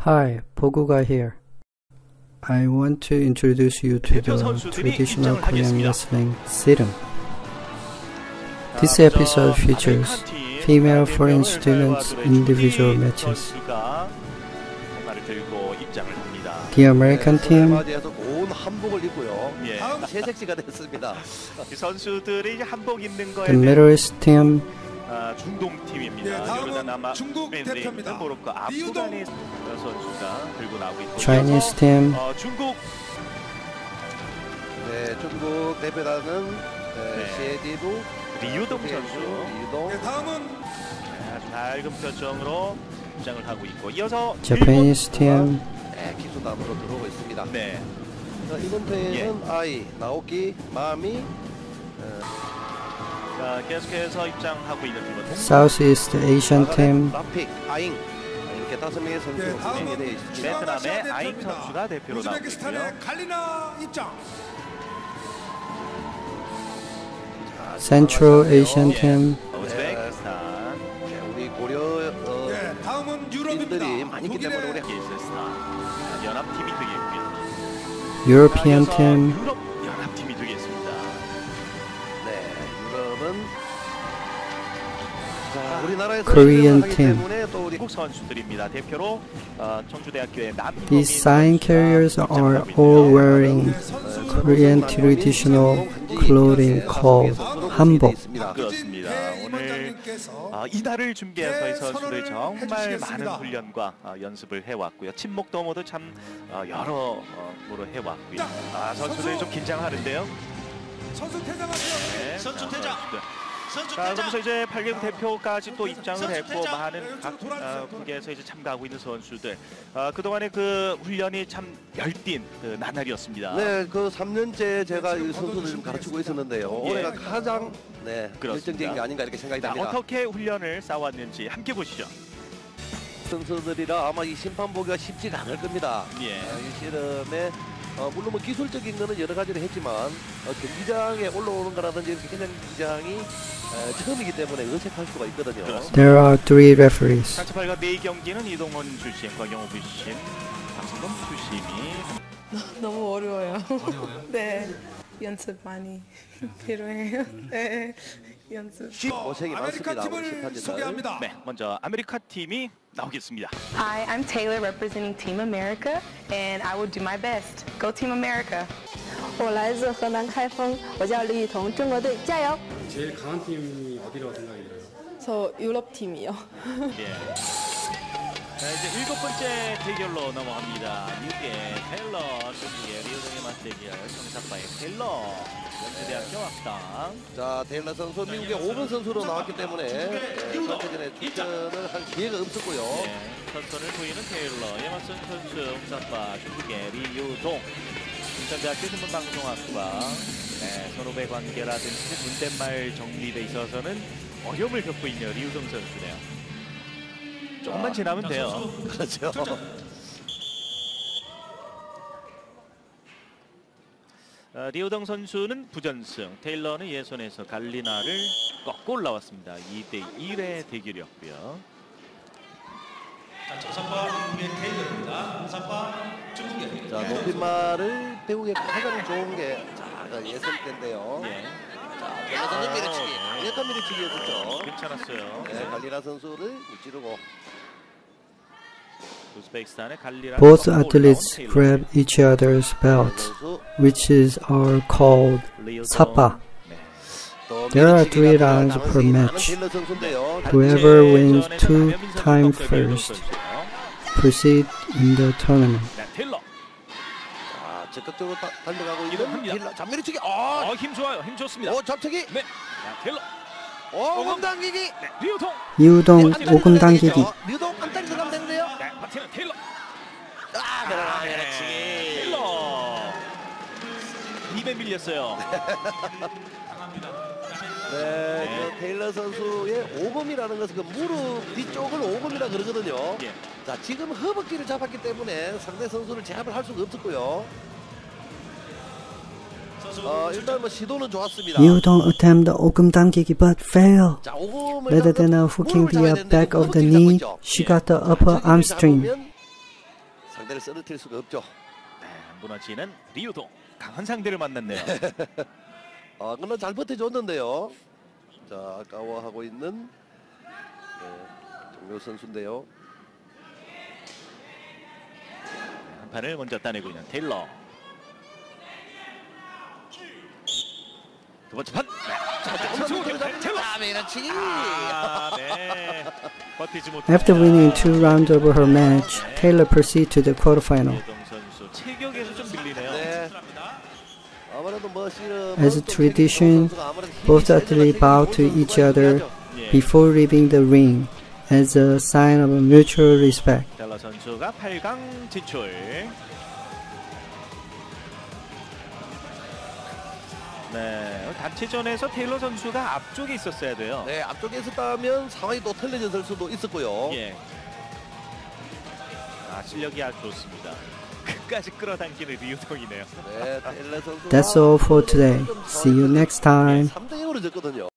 Hi, 보구가 here. I want to introduce you to the traditional Korean wrestling serum. This episode features female foreign students individual matches. The American team, the Middle East team, 중동팀입니다. 중국 대표입니다. 아프간의 선수가 들고 나오고 있고 Chinese team, 중국 대표단은 시에디부 리유동 선수. 리유동. 다음은 아주 밝은 표정으로 입장을 하고 있고 이어서 Japanese team, 기수단으로 들어오고 있습니다. 네. 이번에는 아이, 나오키, 마미. 자, 계속해서 입장하고 있는 팀은 Southeast Asian team, 라픽, 아잉 이렇게 5명의 선수로 구성이 되어 있습니다. 베트남의 아잉 선수가 대표로 나오고 있고요. 우즈베키스탄의 칼리나 입장. Central Asian team, 우즈베키스탄. 우리 고려 다음은 인들이 많이 있기 때문에 우리 연합팀이 되겠고요. European team, 유럽 연합팀이 되겠습니다. 네, 유럽은 우리나라에서 Korean 하기 team. 때문에 또 우리 한국 선수들입니다. 대표로 청주대학교의 These sign carriers are all wearing Korean traditional clothing called hanbok. 그렇습니다. 오늘 이날을 준비해서 이 선수들이 정말 많은 훈련과 연습을 해왔고요. 친목 도모도 참 여러모로 해왔고요. 선수들이 좀 긴장하는데요. 선수 퇴장하세요. 네, 선수 퇴장. 자, 그러면서 이제 8개국 대표까지 또 입장을 했고 많은 각 국에서 이제 참가하고 있는 선수들. 그동안의 그 훈련이 참 열띤 그 나날이었습니다. 네, 그 3년째 제가 이 선수들 좀 가르치고 있었는데요. 올해가 가장 결정적인 게 아닌가 이렇게 생각이 됩니다. 어떻게 훈련을 쌓았는지 함께 보시죠. 선수들이라 아마 이 심판 보기가 쉽지가 않을 겁니다. 예. 이 씨름에 물론 뭐 기술적인 거는 여러 가지를 했지만 경기장에 올라오는 거라든지 이렇게 경기장이 처음이기 때문에 어색할 수가 있거든요. There are 3 referees. 상체 8과 4경기는 이동원 출신, 곽영호 출신, 박승범 출신이 너무 어려워요. 네, 연습 많이 필요해요. 네, 연습. 고생이 많습니다. 팀을 소개합니다. 네, 먼저 아메리카 팀이 나오겠습니다. Hi, I'm Taylor representing Team America, and I will do my best. Go Team America. 我来自河南开封，我叫李雨桐，中国队加油！ 제일 강한 팀이 어디라고 생각이 들어요? 저 유럽 팀이요. 예. 자, 이제 7번째 대결로 넘어갑니다. 미국의 테일러, 중국의 리우동의 맞대결, 청사파의 테일러, 연세대학교 학당. 자, 테일러 선수 미국의 5번 선수로 나왔기 때문에 선수전에 출전을 할 기회가 없었고요. 네, 선수를 보이는 테일러, 예마슨 선수, 홍사파, 중국의 리우동, 인천대학교 신문방송학과. 네, 선후배 관계라든지 존댓말 정리에 있어서는 어려움을 겪고 있는 리우동 선수네요. 조금만 지나면 돼요. 그렇죠. 리우동 선수는 부전승, 테일러는 예선에서 갈리나를 꺾고 올라왔습니다. 2대1의 대결이었고요. 자, 높임말을 배우기 가장 좋은 게 예선 때인데요. 예. 자, 선수 밀어치기, 약간 밀어치기였었죠. 괜찮았어요. 네, 갈리나 선수를 무찌르고. 우즈베키스탄의 갈리나. Both athletes grab each other's belt, which is called sapa. There are 3 rounds per match. Whoever wins 2 times first proceed in the tournament. 테일러. 적극적으로 달려가고 있는 이동합니다. 테일러. 잠밀어치기. 힘 좋아요. 힘 좋습니다. 잡채기. 네. 테일러. 오금 당기기. 네. 리우동. 이우동 오금 당기기. 리우동 안 당기 들어가면 되는데요. 네. 파티는 테일러. 밀어치기. 테일러. 입에 밀렸어요. 네, 그 테일러 선수의 오금이라는 것은 그 무릎 뒤쪽을 오금이라 그러거든요. 예. 자, 지금 허벅지를 잡았기 때문에 상대 선수를 제압을 할 수가 없었고요. 일단 뭐 시도는 좋았습니다. 이우동 attempt 오금 당기기 but fail. 자, 오금을 Rather than hooking the back of the knee, she got the upper arm string. 상대를 쓰러뜨릴 수가 없죠. 네, 안 무너지는 리우동. 강한 상대를 만났네요. 그러나 잘 버텨줬는데요. 자, 아까워하고 있는 정묘 선수인데요. 한 판을 먼저 따내고 있는 테일러. 두 번째 판. 네. 버티지 못했네요. After winning 2 rounds over her match, Taylor proceeded to the quarterfinal. 리우동 선수 체격에서 좀 밀리네요. 네. 아무래도 뭐 As a tradition, both athletes bow to each other 예. before leaving the ring as a sign of mutual respect. 테일러 선수가 8강 진출. 네, 단체전에서 테일러 선수가 앞쪽에 있었어야 돼요. 네, 앞쪽에 있었다면 상황이 또 틀려졌을 수도 있었고요. 예. 실력이 아주 좋습니다. 끝까지 끌어당기는 리우동이네요. 네, 테일러 선수가 That's all for today. See you next time. 3대 0으로 졌거든요.